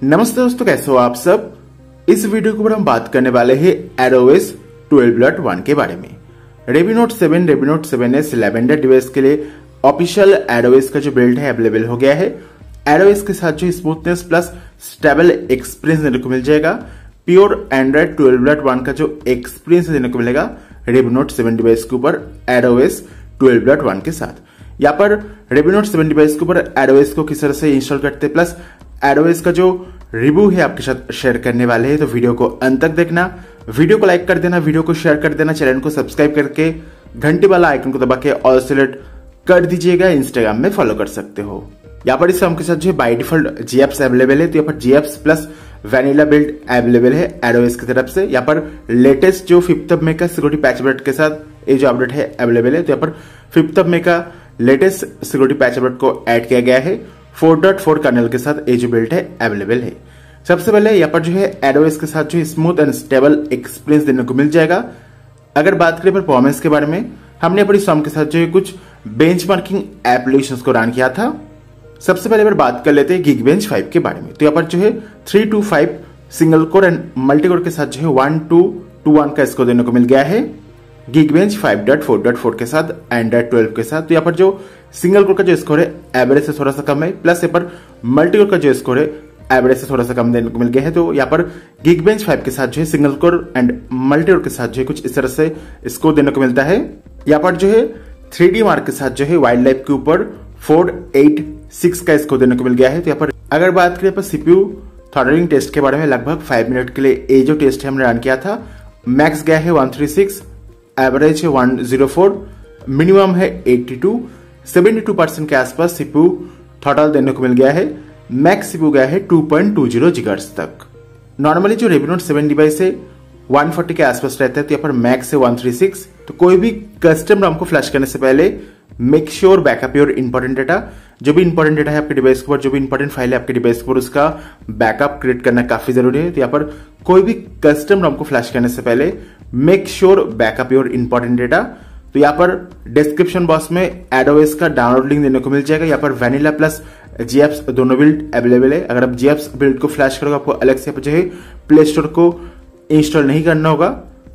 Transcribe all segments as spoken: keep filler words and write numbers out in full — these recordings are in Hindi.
नमस्ते दोस्तों, कैसे हो आप सब। इस वीडियो के ऊपर हम बात करने वाले हैं एडोएस ट्वेल्व डॉट वन के बारे में। रेवी note seven, रेवी note seven S lavender device के लिए ऑफिशियल एडोएस का जो बिल्ड है अवेलेबल हो गया है। एडोएस के साथ जो स्मूथनेस प्लस स्टेबल एक्सपीरियंस देने को मिल जाएगा। Pure Android twelve dot one का जो एक्सपीरियंस देने को मिलेगा रेवी नोट सेवन डिवाइस के ऊपर एडोएस ट्वेल्व डॉट वन के साथ। यहाँ पर रेवी नोट सेवन डिवाइस के ऊपर एडोएस को किस तरह से इंस्टॉल करते प्लस एडोएस का जो रिव्यू है आपके साथ शेयर करने वाले हैं, तो वीडियो को अंत तक देखना। वीडियो को लाइक कर देना, वीडियो को शेयर कर देना, चैनल को सब्सक्राइब करके घंटे वाला आइकन को दबा के ऑल सेलेक्ट कर दीजिएगा। इंस्टाग्राम में फॉलो कर सकते हो। यहाँ पर इस फॉर्म के साथ जो बाय डिफॉल्ट जीएप्स अवेलेबल है, तो यहाँ पर GApps plus vanilla build available है एडोएस की तरफ से। यहाँ पर लेटेस्ट जो फिफ्थ ऑफ मे का सिक्योरिटी पैच अपडेट के साथ ये जो अपडेट है अवेलेबल है। तो यहाँ पर फिफ्थ ऑफ मे का लेटेस्ट सिक्योरिटी पैच अपडेट को ऐड किया गया है। फोर डॉट फोर कर्नल के साथ ये जो बिल्ड है अवेलेबल है। सबसे पहले यहाँ पर जो है एडोएस के साथ जो स्मूथ एंड स्टेबल एक्सपीरियंस देने को मिल जाएगा। अगर बात करें परफॉर्मेंस के बारे में, हमने अपनी सॉम के साथ जो है कुछ बेंचमार्किंग एप्लीकेशंस को रन किया था। सबसे पहले बात कर लेते हैं गिगबेंच फाइव के बारे में। तो यहाँ पर जो है three two five single core and multi core के साथ जो है वन टू टू वन का स्कोर देने को मिल गया है Geekbench five dot four dot four के साथ एंड्रॉइड ट्वेल्व के साथ। तो यहाँ पर जो सिंगल कोर का जो स्कोर है एवरेज से थोड़ा सा कम है, प्लस यहाँ पर मल्टी कोर का जो स्कोर है एवरेज से थोड़ा सा कम देने को मिल गया है। तो यहाँ पर गिगबेंच फाइव के साथ जो है single core and multi core के साथ जो है कुछ इस तरह से स्कोर देने को मिलता है। यहाँ पर जो है थ्री डी मार्क के साथ जो है वाइल्ड लाइफ के ऊपर फोर एट सिक्स का स्कोर देने को मिल गया है। तो यहाँ पर अगर बात करें सीपीयू थ्रॉटलिंग टेस्ट के बारे में, लगभग फाइव मिनट के लिए ये जो टेस्ट है हमने रन किया था। मैक्स गया है वन थ्री सिक्स, एवरेज है वन जीरो फोर, मिनिमम है eighty two, seventy two percent के आसपास सीपीयू थ्रॉटल देने को मिल गया है। मैक्स सीपीयू गया है two point two zero gigahertz तक। नॉर्मली जो रेवी नोट सेवन डिवाइस है वन फोर्टी के आसपास रहता है, तो यहाँ पर मैक्स है वन थ्री सिक्स। तो कोई भी कस्टम रॉम को फ्लैश करने से पहले make sure backup your important data. जो भी इंपॉर्टेंट डेटा है आपके डिवाइस के ऊपर, जो भी इंपॉर्टेंट फाइल है आपके डिवाइस के ऊपर, उसका बैकअप क्रिएट करना काफी जरूरी है। तो यहाँ पर कोई भी कस्टम रॉम को फ्लैश करने से पहले make sure backup your important data. तो यहाँ पर डिस्क्रिप्शन बॉक्स में एडोएस का डाउनलोड लिंक देने को मिल जाएगा। यहाँ पर वैनिला प्लस जीएप्स दोनों बिल्ड अवेलेबल है। अगर आप जीएप्स बिल्ड को फ्लैश करोगे, आपको अलग से जो है प्ले स्टोर को इंस्टॉल नहीं करना होगा।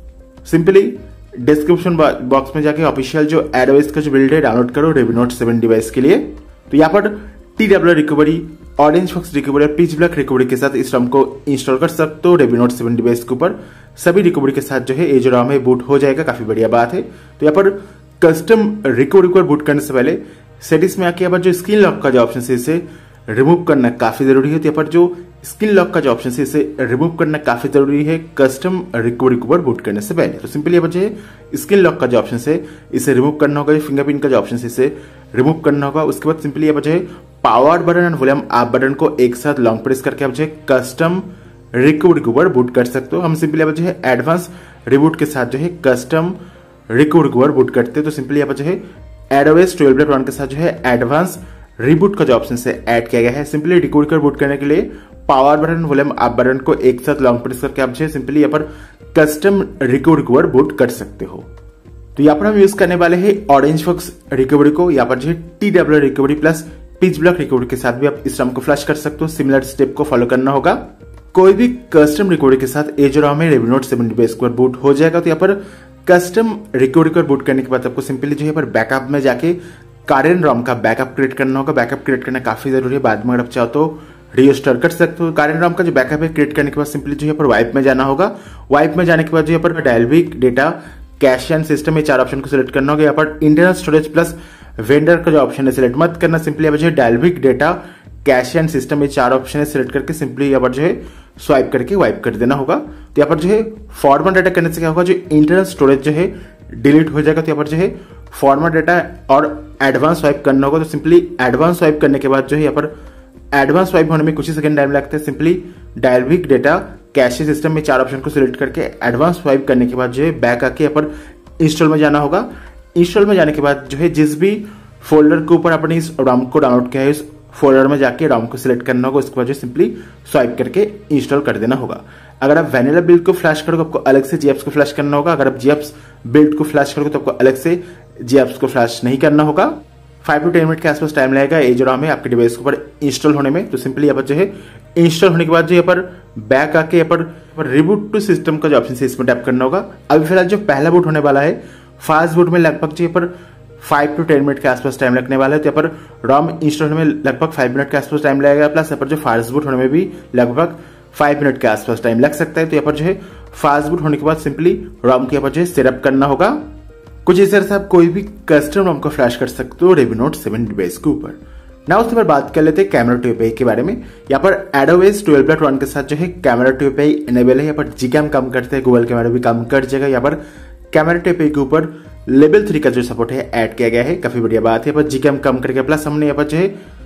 सिंपली डिस्क्रिप्शन बॉक्स में जाके ऑफिशियल जो एडोएस का जो बिल्ड है डाउनलोड करो रेवी नोट सेवन डिवाइस के लिए। तो यहाँ पर T W recovery, orange fox recovery और पिच ब्लैक रिकवरी के साथ इस रॉम को इंस्टॉल कर सकते हो रेवी नोट सेवन डिवाइस के ऊपर। सभी रिकवरी के साथ जो है ये जो रॉम है बूट हो जाएगा, काफी बढ़िया बात है। तो यहाँ पर कस्टम रिकवरी को बूट करने से पहले सेटिंग्स में आके यहाँ पर जो स्क्रीन लॉक का जो ऑप्शन है इसे रिमूव करना काफी जरूरी है। तो यहाँ पर जो स्क्रीन लॉक का जो ऑप्शन है इसे रिमूव करना काफी जरूरी है कस्टम रिकवरी को बूट करने से पहले। तो सिंपली यहाँ पर जो है स्क्रीन लॉक का जो ऑप्शन है इसे रिमूव करना होगा, फिंगरप्रिंट का जो ऑप्शन है इसे रिमूव करना होगा। उसके बाद सिंपली यहाँ पर जो है पावर बटन और वॉल्यूम अप बटन को एक साथ लॉन्ग प्रेस करके आप जो है कस्टम रिकवरी को बूट कर सकते हो। हम सिंपली यहाँ पर जो है एडवांस रिबूट के साथ जो है कस्टम रिकवरी को बूट करते हैं। तो सिंपली यहाँ पर जो है एडोएस ट्वेल्व डॉट वन के साथ जो है एडवांस रिबूट का जो ऑप्शन है ऐड किया गया है। सिंपली रिकवरी को बूट करने के लिए power button volume up button को एक साथ लॉन्ग प्रेस करके आप जो है सिंपली यहाँ पर कस्टम रिकवरी को बूट कर सकते हो। तो यहाँ पर हम यूज करने वाले हैं ऑरेंज फॉक्स रिकवरी को। यहाँ पर जो है T W recovery plus pitch block recovery के साथ भी आप इस रॉम को फ्लैश कर सकते हो। सिमिलर स्टेप को फॉलो करना होगा। कोई भी कस्टम रिकवरी के साथ ये जो रॉम है रेवी नोट सेवन डिवाइस को बूट हो जाएगा। तो यहाँ पर कस्टम रिकवरी को बूट करने के बाद आपको सिंपली जो है पर बैकअप में जाके करेंट रॉम का बैकअप क्रिएट करना होगा। बैकअप क्रिएट करना काफी जरूरी है, बाद में अगर आप चाहो तो रीस्टोर कर सकते हो। करेंट रॉम का जो बैकअप है क्रिएट करने के बाद सिंपली जो है पर वाइप में जाना होगा। वाइप में जाने के बाद जो है पर dynamic data, cache and system, ये चार ऑप्शन को सिलेक्ट करना होगा। यहाँ पर इंटरनल स्टोरेज प्लस वेंडर का जो ऑप्शन है सिलेक्ट मत करना। सिंपली यहाँ पर जो है dynamic data, cache and system, ये चार ऑप्शन है सिलेक्ट करके सिंपली यहाँ पर जो है स्वाइप करके वाइप कर देना होगा। तो यहाँ पर जो है फॉर्मेट डेटा करने से क्या होगा, जो इंटरनल स्टोरेज जो है डिलीट हो जाएगा। तो यहाँ पर जो है फॉर्मेट डेटा और एडवांस स्वाइप करना होगा। तो सिंपली एडवांस स्वाइप करने के बाद जो है यहाँ पर एडवांस स्वाइप होने में कुछ ही सेकंड टाइम लगता है। Simply dynamic data, cache system में चार ऑप्शन को सिलेक्ट करके एडवांस स्वाइप करने के बाद जो है बैक आके यहाँ पर इंस्टॉल में जाना होगा। इंस्टॉल में जाने के बाद जो है जिस भी फोल्डर के ऊपर अपने इस रॉम को डाउनलोड किया है इस फोल्डर में जाके रॉम को सिलेक्ट करना होगा। उसके बाद जो सिंपली स्वाइप करके इंस्टॉल कर देना होगा। अगर आप वैनिला बिल्ड को फ्लैश करोगे आपको अलग से जीएप्स को फ्लैश करना होगा। अगर आप जीएप्स बिल्ड को फ्लैश करोगे तो आपको अलग से जीएप्स को फ्लैश नहीं करना होगा। फाइव टू टेन मिनट के आसपास टाइम लगेगा ये जो रॉम है आपके डिवाइस के ऊपर इंस्टॉल होने में। तो सिंपली यहाँ पर जो है इंस्टॉल होने के बाद जो यहाँ पर बैक आके यहाँ पर रिबूट टू सिस्टम का जो ऑप्शन है इसमें टैप करना होगा। अभी फिलहाल जो पहला बूट होने वाला है फास्ट बूट में लगभग जो यहाँ पर फाइव टू टेन मिनट के आसपास टाइम लगने वाला है। तो यहाँ पर रॉम इंस्टॉल होने में लगभग फाइव मिनट के आसपास टाइम लगेगा, प्लस यहाँ पर जो फास्ट बूट होने में भी लगभग फाइव मिनट के आसपास टाइम लग सकता है। तो यहाँ पर जो है फास्ट बूट होने के बाद सिंपली रॉम के यहाँ पर जो है सेटअप करना होगा। कुछ इस तरह से आप कोई भी कस्टम रॉम को फ्लैश कर सकते हो Revy Note सेवन डिवाइस के ऊपर। ना उसके बाद बात कर लेते हैं कैमरा टू एपीआई के बारे में। यहाँ पर एडोएस ट्वेल्व डॉट वन के साथ जो है कैमरा टू एपीआई इनेबल है। यहाँ पर जीकैम काम करते हैं, गूगल कैमरा भी काम कर जाएगा। यहाँ पर कैमरा टू एपीआई के ऊपर लेवल थ्री का जो सपोर्ट है ऐड किया गया है, काफी बढ़िया बात है। यहाँ पर जीकैम काम करके प्लस हमने यहाँ पर जो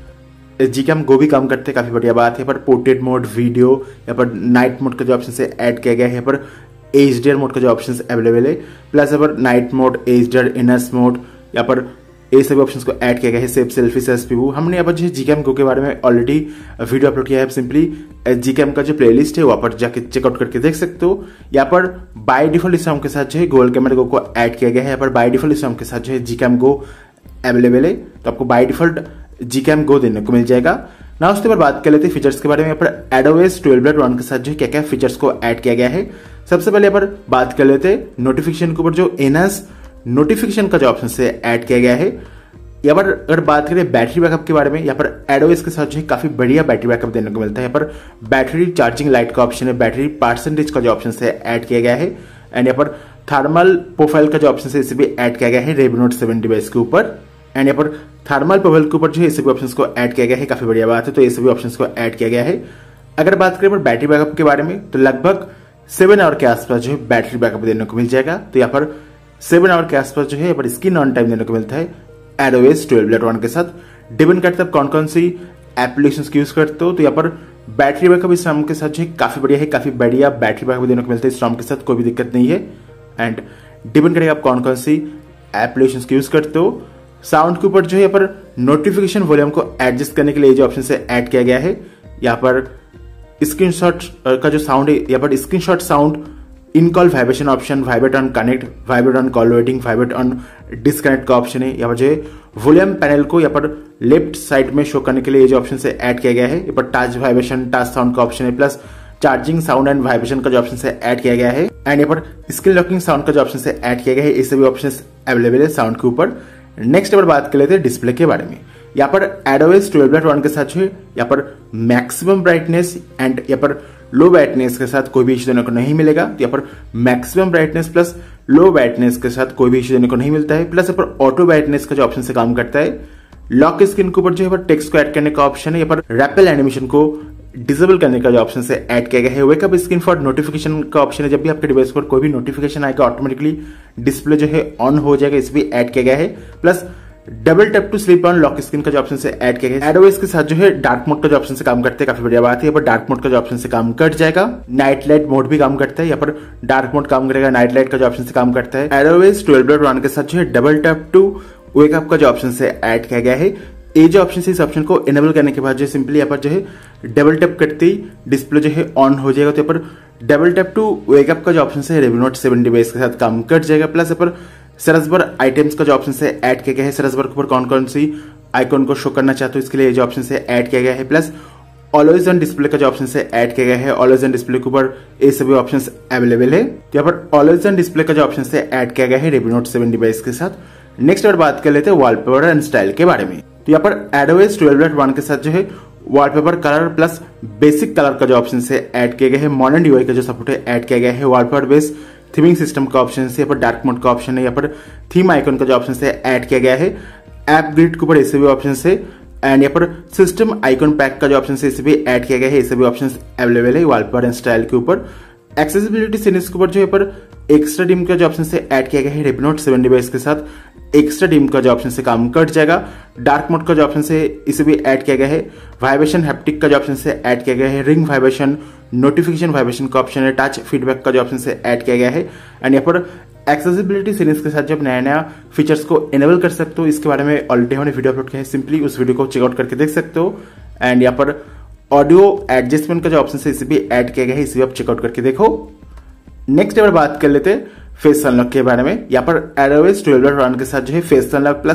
है जीकैम गो भी काम करते हैं, काफी बढ़िया बात है। यहाँ पर पोर्ट्रेट मोड, वीडियो, यहाँ पर नाइट मोड का जो ऑप्शन है ऐड किया गया है। यहाँ पर एचडीआर मोड का जो ऑप्शन अवेलेबल है, प्लस यहाँ पर नाइट मोड, एचडीआर, इनर्स मोड, यहाँ पर ये सभी ऑप्शंस को ऐड किया गया है। सेफ सेल्फी से एसपीयू हमने यहाँ पर जो जीकैम गो के बारे में ऑलरेडी वीडियो अपलोड किया है। सिंपली जीकैम का जो प्लेलिस्ट है वहां पर जाके चेकआउट करके देख सकते हो। यहाँ पर बाय डिफॉल्ट इस के साथ जो है गूगल कैमरा गो को ऐड किया गया है। यहाँ पर बाय डिफॉल्ट इस के साथ जो है जीकैम गो अवेलेबल है, तो आपको बाय डिफॉल्ट जीकैम गो देने को मिल जाएगा। ना उसके बाद बात कर लेते हैं फीचर्स के बारे में। यहाँ पर एडोएस ट्वेल्व डॉट वन के साथ जो है क्या क्या फीचर्स को ऐड किया गया है। सबसे पहले यहाँ पर बात कर लेते हैं नोटिफिकेशन के ऊपर जो एनहांस नोटिफिकेशन का जो ऑप्शन है ऐड किया गया है। यहाँ पर अगर बात करें बैटरी बैकअप के बारे में, यहाँ पर एडोएस के साथ जो है काफी बढ़िया बैटरी बैकअप देने को मिलता है। यहाँ पर बैटरी चार्जिंग लाइट का ऑप्शन है, बैटरी परसेंटेज का जो ऑप्शन है ऐड किया गया है। एंड यहाँ पर थर्मल प्रोफाइल का जो ऑप्शन है इसे भी ऐड किया गया है Revy Note सेवन डिवाइस के ऊपर। एंड यहाँ पर थर्मल प्रोफाइल के ऊपर जो है सभी ऑप्शंस को ऐड किया गया है, काफी बढ़िया बात है। तो ये सभी ऑप्शंस को ऐड किया गया है। अगर बात करें बैटरी बैकअप के बारे में तो लगभग सेवन आवर के आसपास जो है बैटरी बैकअप देने को मिल जाएगा। तो यहाँ पर सेवन आवर के आसपास जो है यहाँ पर स्क्रीन ऑन टाइम देने को मिलता है एडोएस ट्वेल्व डॉट वन के साथ। डिपेंड करता है कौन कौन सी एप्लीकेशंस यूज करते हो। तो यहाँ पर बैटरी बैकअप इस रॉम के साथ जो है काफी बढ़िया है, काफी बढ़िया बैटरी बैकअप देने को मिलता है इस रॉम के साथ, कोई भी दिक्कत नहीं है। एंड डिपेंड करेगा आप कौन कौन सी एप्लीकेशंस यूज करते हो। साउंड के ऊपर जो है यहाँ पर नोटिफिकेशन वॉल्यूम को एडजस्ट करने के लिए जो ऑप्शन है ऐड किया गया है। यहाँ पर स्क्रीनशॉट का जो साउंड है, यहाँ पर screenshot sound, in call vibration option, vibrate on connect, vibrate on call waiting, vibrate on disconnect का ऑप्शन है। यहाँ पर जो है वॉल्यूम पैनल को यहाँ पर लेफ्ट साइड में शो करने के लिए जो ऑप्शन है ऐड किया गया है। यहाँ पर टच वाइब्रेशन, टच साउंड का ऑप्शन है, plus charging sound and vibration का जो ऑप्शन है ऐड किया गया है। एंड यहाँ पर स्क्रीन लॉकिंग साउंड का जो ऑप्शन है ऐड किया गया है। ये सभी ऑप्शन अवेलेबल है साउंड के ऊपर। नेक्स्ट अगर बात कर लेते हैं डिस्प्ले के बारे में। यहाँ पर एडोएस ट्वेल्व डॉट वन के साथ जो है यहाँ पर मैक्सिमम ब्राइटनेस एंड यहाँ पर लो ब्राइटनेस के साथ कोई भी इश्यू देने को नहीं मिलेगा। तो यहाँ पर maximum brightness plus low brightness के साथ कोई भी इश्यू देने को नहीं मिलता है। प्लस यहाँ पर ऑटो ब्राइटनेस का जो ऑप्शन से काम करता है। लॉक स्क्रीन के ऊपर जो है टेक्स्ट को ऐड करने का ऑप्शन है। यहाँ पर रैपल एनिमेशन को डिसेबल करने का जो ऑप्शन से ऐड किया गया है। वेकअप स्क्रीन फॉर नोटिफिकेशन का ऑप्शन है, जब भी आपके डिवाइस पर कोई भी नोटिफिकेशन आएगा ऑटोमेटिकली डिस्प्ले जो है ऑन हो जाएगा, इस भी ऐड किया गया है। Plus double tap to sleep on lock screen का जो ऑप्शन से ऐड किया गया है। एडोएस के साथ जो है डार्क मोड का जो ऑप्शन से काम करते हैं, काफी बढ़िया बात है। यहाँ पर डार्क मोड का जो ऑप्शन से काम कर जाएगा। नाइट लाइट मोड भी काम करता है, यहाँ पर डार्क मोड काम करेगा, नाइट लाइट का जो ऑप्शन से काम करता है। एडोएस ट्वेल्व डॉट वन के साथ जो है डबल टैप टू वेकअप का जो ऑप्शन से ऐड किया गया है। ये जो ऑप्शन है इस ऑप्शन को इनेबल करने के बाद जो सिंपली यहाँ पर जो है डबल टैप करते ही डिस्प्ले जो है ऑन हो जाएगा। तो यहाँ पर डबल टैप टू वेकअप का जो ऑप्शन है Revy Note सेवन डिवाइस के साथ काम कर जाएगा। प्लस यहाँ पर सर्च बार आइटम्स का जो ऑप्शन है ऐड किया गया है। सर्च बार के ऊपर कौन कौन सी आइकॉन को शो करना चाहते हो इसके लिए जो ऑप्शन है ऐड किया गया है। प्लस ऑलवेज ऑन डिस्प्ले का जो ऑप्शन है ऐड किया गया है। ऑलवेज ऑन डिस्प्ले के ऊपर ये सभी ऑप्शन अवेलेबल है। तो यहाँ पर ऑलवेज ऑन डिस्प्ले का जो ऑप्शन है ऐड किया गया है Revy Note सेवन डिवाइस के साथ। नेक्स्ट और बात कर लेते हैं वॉलपेपर एंड स्टाइल के बारे में। तो यहाँ पर एडोएस ट्वेल्व डॉट वन के साथ जो है wallpaper colour plus basic colour का जो ऑप्शन है ऐड किया गया है। मॉडर्न यूआई का जो सपोर्ट है ऐड किया गया है। वॉलपेपर बेस्ड थीमिंग सिस्टम का ऑप्शन है, यहाँ पर डार्क मोड का ऑप्शन है, यहाँ पर थीम आइकन का जो ऑप्शन है ऐड किया गया है। ऐप ग्रिड के ऊपर ऐसे भी ऑप्शन है। एंड यहाँ पर सिस्टम आइकन पैक का जो ऑप्शन है इसे भी ऐड किया गया है। ये भी ऑप्शन अवेलेबल है वॉलपेपर एंड स्टाइल के ऊपर। एक्सेसिबिलिटी सीरीज के ऊपर जो यहाँ पर एक्स्ट्रा डिम का जो ऑप्शन है ऐड किया गया है। Revy Note सेवन डिवाइस के साथ एक्स्ट्रा डिम का जो ऑप्शन से काम कर जाएगा। डार्क मोड का जो ऑप्शन है इसे भी ऐड किया गया है। वाइब्रेशन हैप्टिक का जो ऑप्शन है ऐड किया गया है। रिंग वाइब्रेशन, नोटिफिकेशन वाइब्रेशन का ऑप्शन है। टच फीडबैक का जो ऑप्शन है ऐड किया गया है। एंड यहाँ पर एक्सेसिबिलिटी सीरीज के साथ जब नया नया फीचर्स को इनेबल कर सकते हो, इसके बारे में ऑलरेडी हमने वीडियो अपलोड किया है, सिंपली उस वीडियो को चेकआउट करके देख सकते हो। एंड यहाँ पर ऑडियो एडजस्टमेंट का जो ऑप्शन है इसे भी ऐड किया गया है, इसे भी आप चेकआउट करके देखो। नेक्स्ट अगर बात कर लेते हैं फेस अनलॉक के बारे में। यहाँ पर एडोएस ट्वेल्व डॉट वन के साथ जो है face unlock plus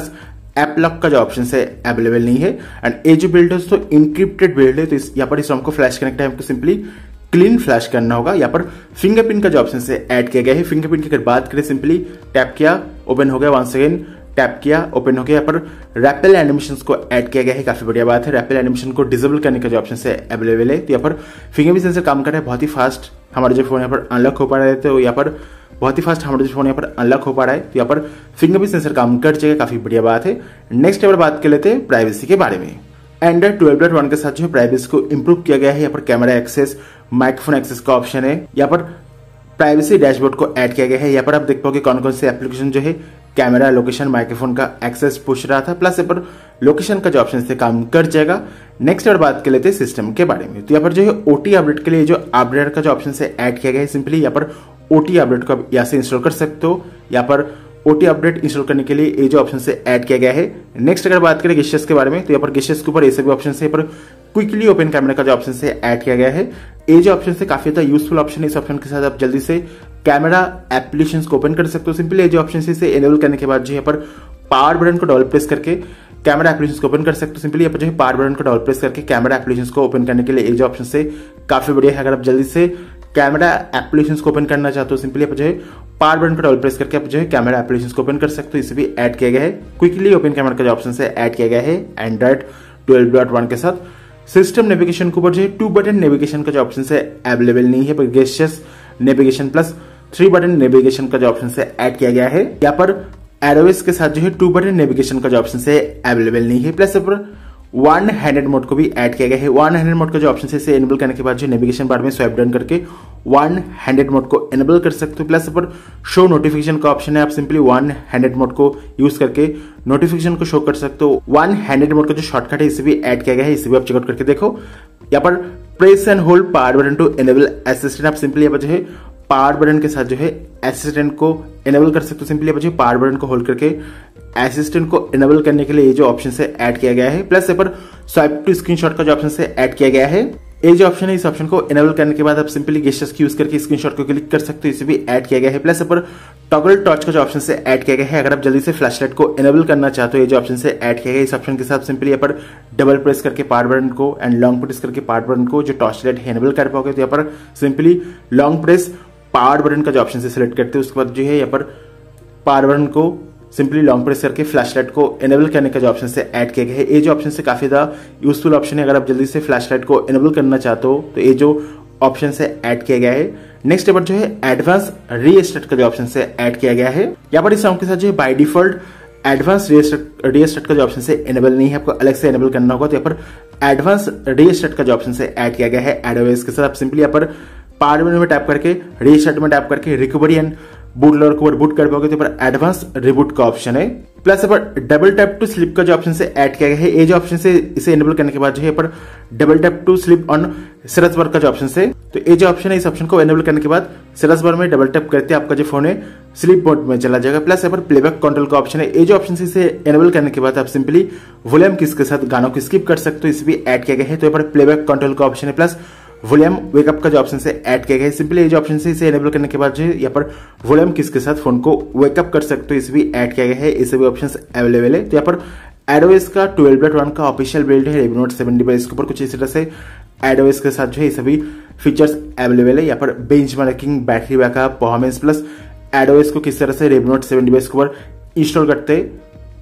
app lock का जो ऑप्शन है अवेलेबल नहीं है। एंड ये जो बिल्ड है तो इंक्रिप्टेड बिल्ड है, तो यहाँ पर इस रॉम को फ्लैश करने के टाइम को सिंपली क्लीन फ्लैश करना होगा। यहाँ पर फिंगरप्रिंट का जो ऑप्शन है ऐड किया गया है। फिंगरप्रिंट की अगर बात करें, सिंपली टैप किया ओपन हो गया, वन सेकेंड टैप किया ओपन हो गया। यहाँ पर रैपिड एनिमेशन को ऐड किया गया है, काफी बढ़िया बात है। रैपिड एनिमेशन को डिसेबल करने का जो ऑप्शन है अवेलेबल है। तो यहाँ पर फिंगरप्रिंट सेंसर काम कर रहा है बहुत ही फास्ट, हमारे जो फोन यहाँ पर अनलॉक हो पा रहा है, तो यहाँ पर बहुत ही फास्ट हमारा जो फोन यहाँ पर अनलॉक हो पा रहा है। तो यहाँ पर फिंगरप्रिंट सेंसर काम कर जाएगा, काफी बढ़िया बात है। नेक्स्ट यहाँ पर बात कर लेते हैं प्राइवेसी के बारे में। एंड्रॉइड ट्वेल्व डॉट वन के साथ जो है प्राइवेसी को इंप्रूव किया गया है। यहाँ पर कैमरा एक्सेस, माइक्रोफोन एक्सेस का ऑप्शन है। यहाँ पर प्राइवेसी डैशबोर्ड को ऐड किया गया है। यहाँ पर आप देख पाओगे कौन कौन से एप्लीकेशन जो है कैमरा, लोकेशन, माइक्रोफोन का एक्सेस पूछ रहा था, प्लस यहाँ पर लोकेशन का जो ऑप्शन से काम कर जाएगा। नेक्स्ट और बात कर लेते हैं सिस्टम के बारे में। तो यहाँ पर जो है ओटी अपडेट के लिए जो अपडेट का जो ऑप्शन से ऐड किया गया है, सिंपली यहाँ पर ओटी अपडेट को यहाँ से इंस्टॉल कर सकते हो। यहाँ पर ओटी अपडेट इंस्टॉल करने के लिए ये जो ऑप्शन से ऐड किया गया है। नेक्स्ट अगर बात करें गेस्चर्स के बारे में, तो यहाँ पर गेस्चर्स के ऊपर ये सभी ऑप्शन से यहाँ पर क्विकली ओपन कैमरा का जो ऑप्शन से ऐड किया गया है। ये जो ऑप्शन से काफी ज्यादा यूजफुल ऑप्शन है। इस ऑप्शन के साथ आप जल्दी से कैमरा एप्लीकेशंस को ओपन कर सकते हो। सिंपली ये जो ऑप्शन से इसे एनेबल करने के बाद जो यहाँ पर पावर बटन को डबल प्रेस करके कैमरा एप्लीकेशंस को ओपन कर सकते हो। सिंपली यहाँ पर जो है पावर बटन को डबल प्रेस करके कैमरा एप्लीकेशंस को ओपन करने के लिए ये जो ऑप्शन से काफी बढ़िया है। अगर आप जल्दी से कैमरा एप्लीकेशंस को ओपन करना चाहते हो, सिंपली आप जो है पावर बटन को डबल प्रेस करके आप जो है कैमरा एप्लीकेशंस को ओपन कर सकते हो। इसे भी ऐड किया गया है। क्विकली ओपन कैमरा का जो ऑप्शन है ऐड किया गया है एंड्रॉइड ट्वेल्व डॉट वन के साथ। सिस्टम नेविगेशन के ऊपर जो है टू बटन नेविगेशन का जो ऑप्शन है अवेलेबल नहीं है, पर gestures navigation plus three button navigation का जो ऑप्शन है ऐड किया गया है। यहाँ पर एरोएस के साथ जो है टू बटन नेविगेशन का जो ऑप्शन है अवेलेबल नहीं है, प्लस यहाँ पर वन हैंडेड मोड को भी ऐड किया गया है। वन हैंडेड मोड का जो ऑप्शन है इसे एनेबल करने के बाद जो नेविगेशन बार में स्वाइप डाउन करके वन हैंडेड मोड को एनेबल कर सकते हो। प्लस यहाँ पर शो नोटिफिकेशन का ऑप्शन है, आप सिंपली वन हैंडेड मोड को यूज करके नोटिफिकेशन को शो कर सकते हो। वन हैंडेड मोड का जो शॉर्टकट है इसे भी ऐड किया गया है, इसे भी आप चेकआउट करके देखो। यहाँ पर press and hold power button to enable assistant, आप सिंपली यहाँ पर जो है पावर बटन के साथ जो है असिस्टेंट को एनेबल कर सकते हो। सिंपली यहाँ पर पावर बटन को होल्ड करके असिस्टेंट को एनेबल करने के लिए ये जो ऑप्शन है ऐड किया गया है। प्लस यहाँ पर स्वाइप टू स्क्रीनशॉट का जो ऑप्शन है ऐड किया गया है। ये जो ऑप्शन है इस ऑप्शन को एनेबल करने के बाद आप सिंपली गेस्चर्स की यूज करके स्क्रीनशॉट को क्लिक कर सकते हो, इसे भी ऐड किया गया है। प्लस यहाँ पर टॉगल टॉर्च का जो ऑप्शन है ऐड किया गया है। अगर आप जल्दी से फ्लैशलाइट को एनेबल करना चाहते हो, ये जो ऑप्शन है ऐड किया गया है। इस ऑप्शन के साथ सिंपली यहाँ पर डबल प्रेस करके पावर बटन को एंड लॉन्ग प्रेस करके पावर बटन को जो टॉर्च लाइट है एनेबल कर पाओगे। तो यहाँ पर simply long press power button का जो ऑप्शन है सिलेक्ट करते हो, उसके बाद जो है यहाँ पर पावर बटन को सिंपली लॉन्ग प्रेस करके फ्लैशलाइट को एनेबल करने का जो ऑप्शन है ऐड किया गया है। ये जो ऑप्शन से काफी ज्यादा यूजफुल ऑप्शन है। अगर आप जल्दी से फ्लैशलाइट को एनेबल करना चाहते हो तो ये जो ऑप्शन है ऐड किया गया है। नेक्स्ट यहाँ पर जो है एडवांस रीस्टार्ट का जो ऑप्शन है ऐड किया गया है। यहाँ पर इस सॉन्ग के साथ जो है बाय डिफॉल्ट एडवांस रीस्टार्ट का जो ऑप्शन है एनेबल नहीं है, आपको अलग से एनेबल करना होगा। तो यहाँ पर एडवांस रीस्टार्ट का जो ऑप्शन है ऐड किया गया है एडोएस के साथ। आप सिंपली यहाँ पर पावर मेनू में टैप करके रीस्टार्ट में टैप करके रिकवरी एंड बूट लोअर को बूट कर पाओगे। तो पर एडवांस रिबूट का ऑप्शन है। प्लस यहाँ पर डबल टैप टू स्लिप का जो ऑप्शन से ऐड किया गया है। ये जो ऑप्शन से इसे एनेबल करने के बाद जो है पर double tap to sleep on search bar का जो ऑप्शन है, तो ये जो ऑप्शन है इस ऑप्शन को एनेबल करने के बाद सर्च बार में डबल टैप करते आपका जो फोन है स्लिप मोड में चला जाएगा। प्लस यहाँ पर प्लेबैक कंट्रोल का ऑप्शन है। ये जो ऑप्शन से इसे एनेबल करने के बाद आप सिंपली वॉल्यूम किस के साथ गानों को स्किप कर सकते हो, इसे भी ऐड किया गया है। तो यहाँ पर प्लेबैक कंट्रोल का ऑप्शन है, प्लस वॉल्यूम वेकअप का जो ऑप्शन है ऐड किया गया है। सिंपली ये जो ऑप्शन है इसे एनेबल करने के बाद जो है यहाँ पर वॉल्यूम किस के साथ फोन को वेकअप कर सकते हो, इसे भी ऐड किया गया है। इसे भी ऑप्शन अवेलेबल है। तो यहाँ पर एडोएस का ट्वेल्व डॉट वन का ऑफिशियल बिल्ड है रेवी नोट सेवन डिवाइस के ऊपर। कुछ इस तरह से एडोएस के साथ जो है ये सभी फीचर्स अवेलेबल है। यहाँ पर benchmarking, battery backup, performance, plus एडोएस को किस तरह से रेवी नोट सेवन डिवाइस के ऊपर इंस्टॉल करते हैं,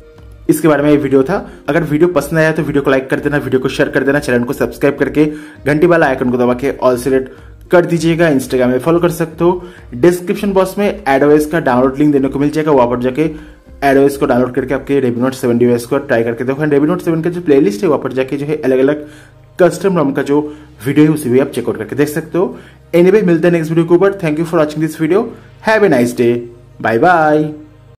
इसके बारे में ये वीडियो था। अगर वीडियो पसंद आया तो वीडियो को लाइक कर देना, वीडियो को शेयर कर देना, चैनल को सब्सक्राइब करके घंटी वाला आइकन को दबा के ऑल सेलेक्ट कर दीजिएगा। इंस्टाग्राम में फॉलो कर सकते हो। डिस्क्रिप्शन बॉक्स में एडोएस का डाउनलोड लिंक देने को मिल जाएगा, वहां पर जाके एडोएस को डाउनलोड करके आपके रेवी नोट सेवन डिवाइस को ट्राई करके देखो। रेवी नोट सेवन का जो प्लेलिस्ट है वहां पर जाके जो है अलग अलग कस्टम रोम का जो वीडियो है उसे भी आप चेकआउट करके देख सकते हो। एनीवे मिलते हैं नेक्स्ट वीडियो के ऊपर। Thank you for watching this video. Have a nice day. Bye bye.